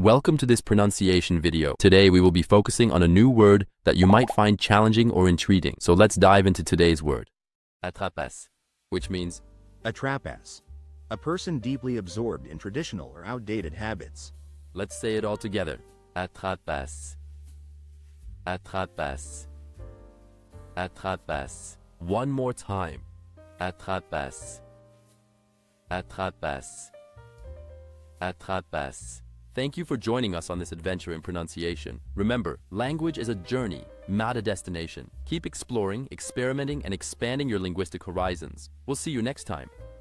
Welcome to this pronunciation video. Today we will be focusing on a new word that you might find challenging or intriguing. So let's dive into today's word. Attrapasse, which means Attrapasse. A person deeply absorbed in traditional or outdated habits. Let's say it all together. Attrapasse. Attrapasse. Attrapasse. One more time. Attrapasse. Attrapasse. Attrapasse. Thank you for joining us on this adventure in pronunciation. Remember, language is a journey, not a destination. Keep exploring, experimenting, and expanding your linguistic horizons. We'll see you next time.